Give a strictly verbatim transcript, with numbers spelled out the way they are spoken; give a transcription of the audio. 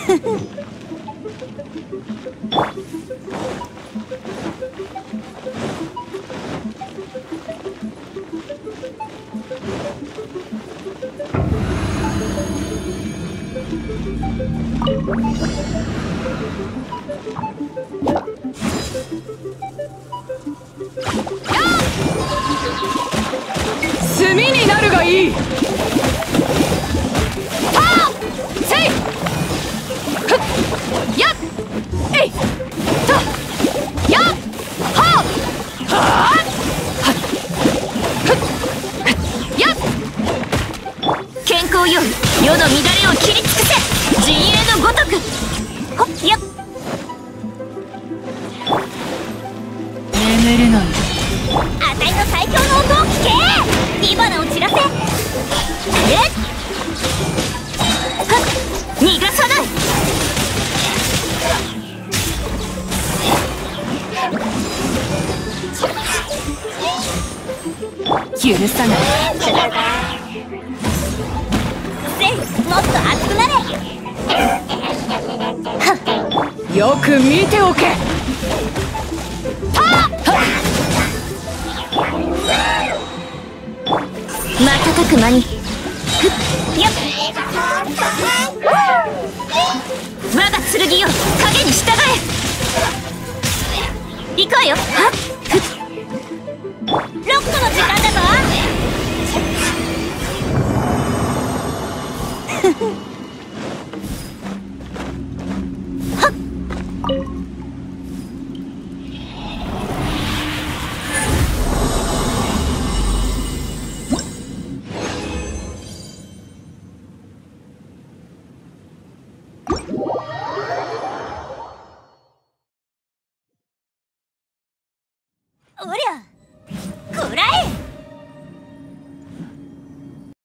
炭になるがいい。はっせいふっやっえいとやっはっはっはっふっふっやっ健康よ世の乱れを切り尽くせ陣営のごとくほっやっ眠るのよあたいの最強の音を聞け火花を散らせえっはっ逃がさない許さないせいもっと熱くなれよく見ておけたっ瞬く間にふっやっ我が剣よ影に従え行くわよはっふっロックの時間だぞはっおりゃ